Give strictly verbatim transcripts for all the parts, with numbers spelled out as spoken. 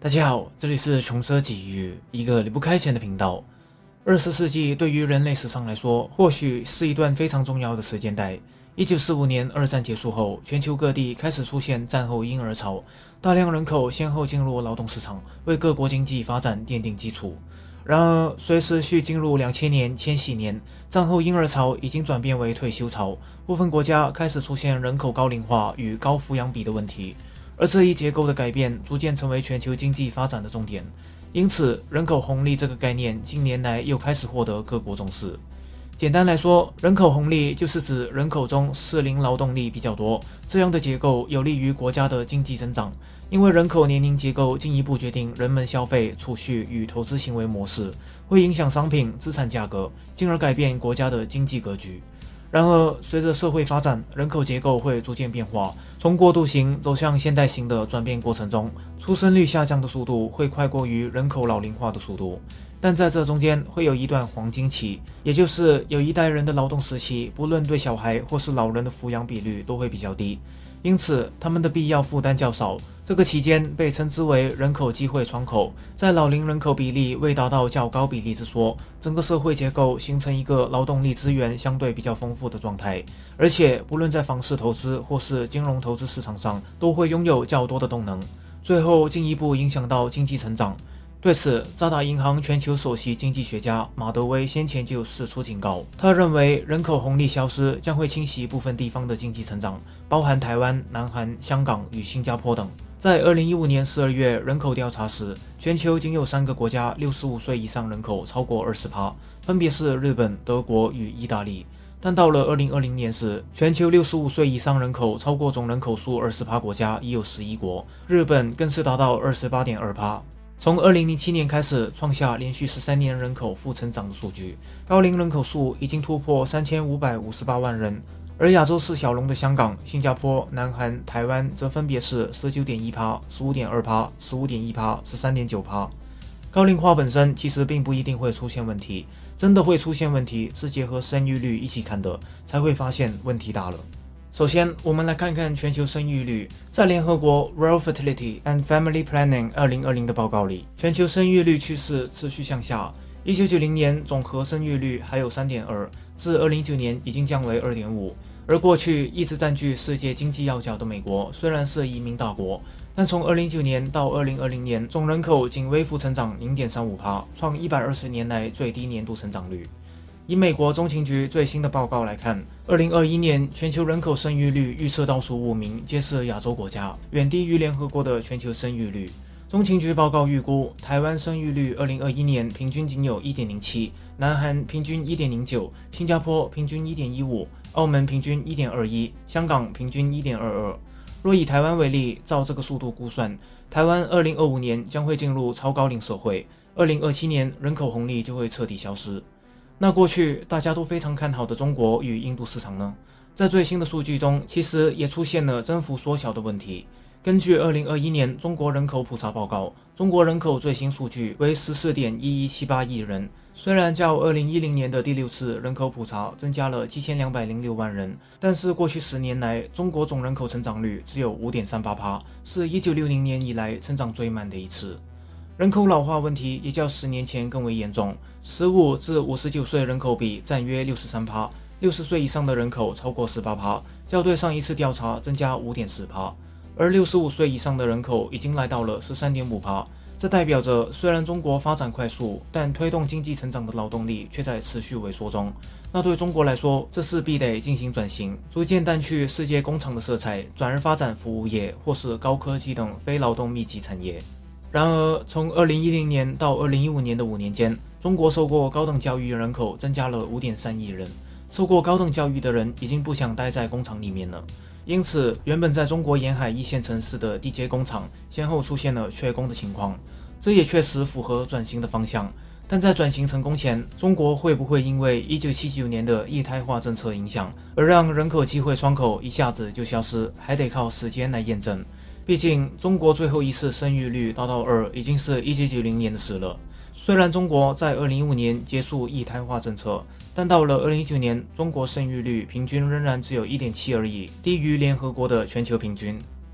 大家好，这里是穷奢极欲，一个离不开钱的频道。二十世纪对于人类史上来说，或许是一段非常重要的时间带。一九四五年，二战结束后，全球各地开始出现战后婴儿潮，大量人口先后进入劳动市场，为各国经济发展奠定基础。然而，随时序进入两千年、千禧年，战后婴儿潮已经转变为退休潮，部分国家开始出现人口高龄化与高抚养比的问题。而这一结构的改变逐渐成为全球经济发展的重点，因此人口红利这个概念近年来又开始获得各国重视。简单来说，人口红利就是指人口中适龄劳动力比较多，这样的结构有利于国家的经济增长，因为人口年龄结构进一步决定人们消费、储蓄与投资行为模式，会影响商品、资产价格，进而改变国家的经济格局。然而，随着社会发展，人口结构会逐渐变化，从过渡型走向现代型的转变过程中，出生率下降的速度会快过于人口老龄化的速度。但在这中间会有一段黄金期，也就是有一代人的劳动时期，不论对小孩或是老人的抚养比率都会比较低，因此他们的必要负担较少。这个期间被称之为人口机会窗口，在老龄人口比例未达到较高比例之说，整个社会结构形成一个劳动力资源相对比较丰富的状态，而且不论在房市投资或是金融投资市场上都会拥有较多的动能，最后进一步影响到经济成长。对此，渣打银行全球首席经济学家马德威先前就释出警告，他认为人口红利消失将会侵袭部分地方的经济成长，包含台湾、南韩、香港与新加坡等。在二零一五年十二月人口调查时，全球仅有三个国家六十五岁以上人口超过 百分之二十， 分别是日本、德国与意大利。但到了二零二零年时，全球六十五岁以上人口超过总人口数 百分之二十 国家已有十一国，日本更是达到 百分之二十八点二。从二零零七年开始创下连续十三年人口负成长的数据，高龄人口数已经突破三千五百五十八万人，而亚洲四小龙的香港、新加坡、南韩、台湾则分别是 百分之十九点一、十五点二、十五点一、十三点九。高龄化本身其实并不一定会出现问题，真的会出现问题是结合生育率一起看的，才会发现问题大了。首先，我们来看看全球生育率。在联合国 World Fertility and Family Planning 二零二零的报告里，全球生育率趋势持续向下。一九九零年总和生育率还有 三点二， 至二零一九年已经降为 二点五。而过去一直占据世界经济要角的美国，虽然是移民大国，但从二零一九年到二零二零年，总人口仅微幅成长 零点三五， 创一百二十年来最低年度成长率。以美国中情局最新的报告来看，二零二一年全球人口生育率预测倒数五名皆是亚洲国家，远低于联合国的全球生育率。中情局报告预估，台湾生育率二零二一年平均仅有 一点零七， 南韩平均 一点零九， 新加坡平均 一点一五， 澳门平均 一点二一， 香港平均 一点二二。若以台湾为例，照这个速度估算，台湾二零二五年将会进入超高龄社会，二零二七年人口红利就会彻底消失。那过去大家都非常看好的中国与印度市场呢？在最新的数据中，其实也出现了增幅缩小的问题。根据二零二一年中国人口普查报告，中国人口最新数据为 十四点一一七八亿人，虽然较二零一零年的第六次人口普查增加了七千两百零六万人，但是过去十年来，中国总人口成长率只有 五点三八， 是一九六零年以来成长最慢的一次。人口老化问题也较十年前更为严重，十五至五十九岁人口比占约 六十三， 六十岁以上的人口超过 十八， 较对上一次调查增加 五点四， 而六十五岁以上的人口已经来到了 十三点五。 这代表着虽然中国发展快速，但推动经济成长的劳动力却在持续萎缩中。那对中国来说，这势必得进行转型，逐渐淡去世界工厂的色彩，转而发展服务业或是高科技等非劳动密集产业。然而，从二零一零年到二零一五年的五年间，中国受过高等教育人口增加了 五点三亿人。受过高等教育的人已经不想待在工厂里面了，因此原本在中国沿海一线城市的地接工厂先后出现了缺工的情况，这也确实符合转型的方向。但在转型成功前，中国会不会因为一九七九年的液态化政策影响，而让人口机会窗口一下子就消失，还得靠时间来验证。毕竟，中国最后一次生育率达到二，已经是一九九零年的事了。虽然中国在二零一五年结束液态化政策，但到了二零一九年，中国生育率平均仍然只有 一点七 而已，低于联合国的全球平均。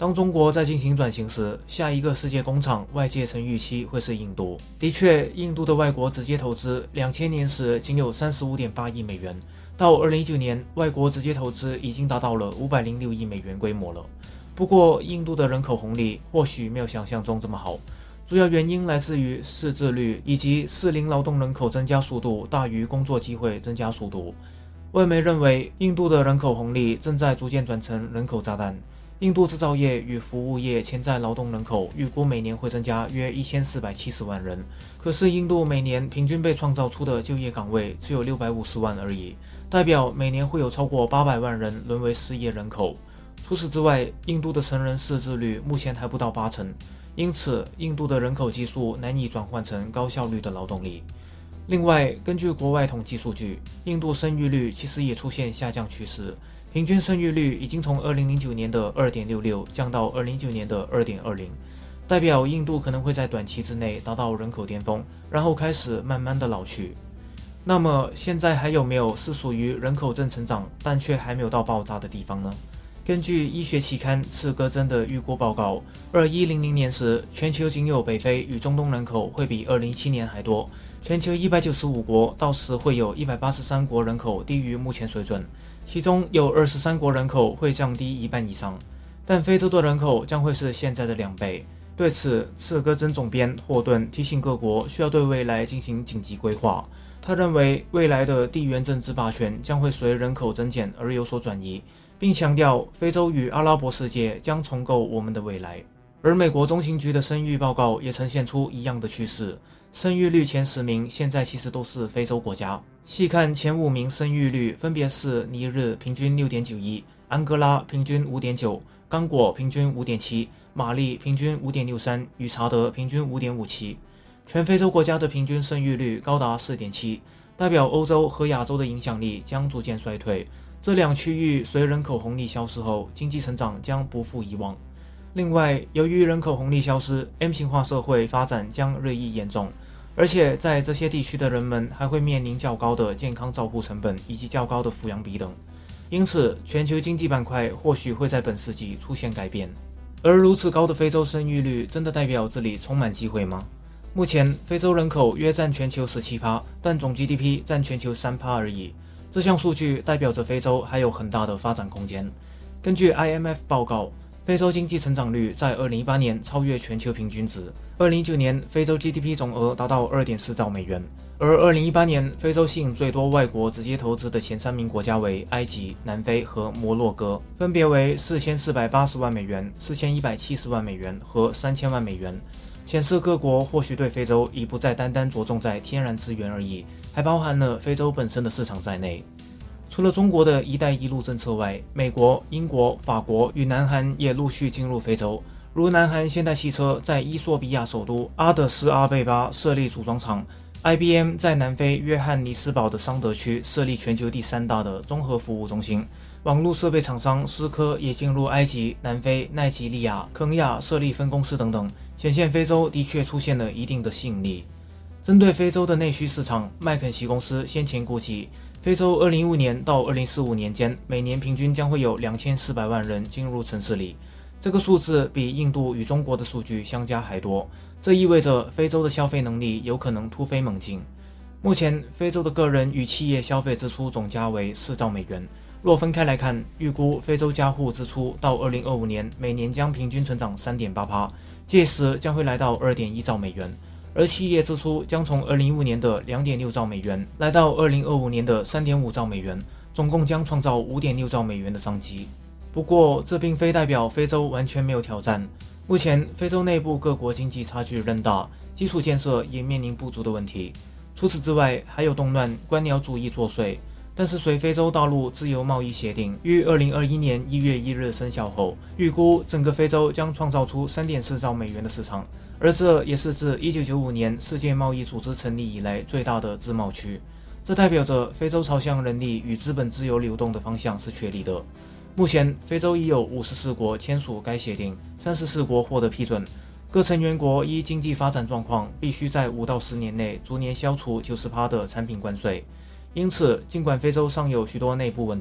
当中国在进行转型时，下一个世界工厂外界曾预期会是印度。的确，印度的外国直接投资两千年时仅有 三十五点八亿美元，到二零一九年，外国直接投资已经达到了五百零六亿美元规模了。不过，印度的人口红利或许没有想象中这么好，主要原因来自于识字率以及适龄劳动人口增加速度大于工作机会增加速度。外媒认为，印度的人口红利正在逐渐转成人口炸弹。印度制造业与服务业潜在劳动人口预估每年会增加约一千四百七十万人，可是印度每年平均被创造出的就业岗位只有六百五十万而已，代表每年会有超过八百万人沦为失业人口。除此之外，印度的成人识字率目前还不到八成，因此印度的人口基数难以转换成高效率的劳动力。另外，根据国外统计数据，印度生育率其实也出现下降趋势，平均生育率已经从二零零九年的 二点六六 降到二零一九年的 二点二零， 代表印度可能会在短期之内达到人口巅峰，然后开始慢慢的老去。那么现在还有没有是属于人口正成长但却还没有到爆炸的地方呢？根据医学期刊《刺胳针》的预估报告，二一零零年时，全球仅有北非与中东人口会比二零一七年还多。全球一百九十五国，到时会有一百八十三国人口低于目前水准，其中有二十三国人口会降低一半以上，但非洲的人口将会是现在的两倍。对此，刺胳针总编霍顿提醒各国需要对未来进行紧急规划。他认为，未来的地缘政治霸权将会随人口增减而有所转移，并强调非洲与阿拉伯世界将重构我们的未来。而美国中情局的生育报告也呈现出一样的趋势，生育率前十名现在其实都是非洲国家。细看前五名生育率分别是尼日平均 六点九一， 安哥拉平均 五点九， 刚果平均 五点七， 马利平均 五点六三， 与查德平均 五点五七。全非洲国家的平均生育率高达 四点七， 代表欧洲和亚洲的影响力将逐渐衰退。这两区域随人口红利消失后，经济成长将不复以往。另外，由于人口红利消失 ，M 型化社会发展将日益严重，而且在这些地区的人们还会面临较高的健康照护成本以及较高的抚养比等。因此，全球经济板块或许会在本世纪出现改变。而如此高的非洲生育率，真的代表这里充满机会吗？目前，非洲人口约占全球 百分之十七， 但总 G D P 占全球 百分之三 而已。这项数据代表着非洲还有很大的发展空间。根据 I M F 报告，非洲经济成长率在二零一八年超越全球平均值。二零一九年，非洲 G D P 总额达到 二点四兆美元。而二零一八年，非洲吸引最多外国直接投资的前三名国家为埃及、南非和摩洛哥，分别为四千四百八十万美元、四千一百七十万美元和三千万美元。显示各国或许对非洲已不再单单着重在天然资源而已，还包含了非洲本身的市场在内。除了中国的一带一路政策外，美国、英国、法国与南韩也陆续进入非洲。如南韩现代汽车在伊索比亚首都阿德斯阿贝巴设立组装厂， I B M 在南非约翰尼斯堡的桑德区设立全球第三大的综合服务中心。网络设备厂商思科也进入埃及、南非、奈及利亚、肯亚设立分公司等等，显现非洲的确出现了一定的吸引力。针对非洲的内需市场，麦肯锡公司先前估计，非洲二零一五年到二零四五年间，每年平均将会有两千四百万人进入城市里。这个数字比印度与中国的数据相加还多，这意味着非洲的消费能力有可能突飞猛进。目前，非洲的个人与企业消费支出总价为四兆美元。若分开来看，预估非洲家户支出到二零二五年每年将平均成长 三点八%， 届时将会来到 二点一兆美元。而企业支出将从二零一五年的 两点六兆美元来到二零二五年的 三点五兆美元，总共将创造 五点六兆美元的商机。不过，这并非代表非洲完全没有挑战。目前，非洲内部各国经济差距仍大，基础建设也面临不足的问题。除此之外，还有动乱、官僚主义作祟。但是随非洲大陆自由贸易协定于二零二一年一月一日生效后，预估整个非洲将创造出 三点四兆美元的市场，而这也是自一九九五年世界贸易组织成立以来最大的自贸区。这代表着非洲朝向人力与资本自由流动的方向是确立的。目前，非洲已有五十四国签署该协定，三十四国获得批准。各成员国依经济发展状况，必须在五到十年内逐年消除 百分之九十 的产品关税。因此，尽管非洲尚有许多内部问题，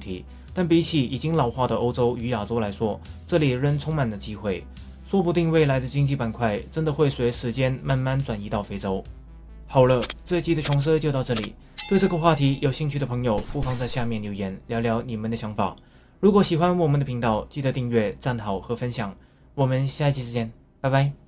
但比起已经老化的欧洲与亚洲来说，这里仍充满了机会。说不定未来的经济板块真的会随时间慢慢转移到非洲。好了，这一期的穷奢就到这里。对这个话题有兴趣的朋友，不妨在下面留言聊聊你们的想法。如果喜欢我们的频道，记得订阅、赞好和分享。我们下一期再见，拜拜。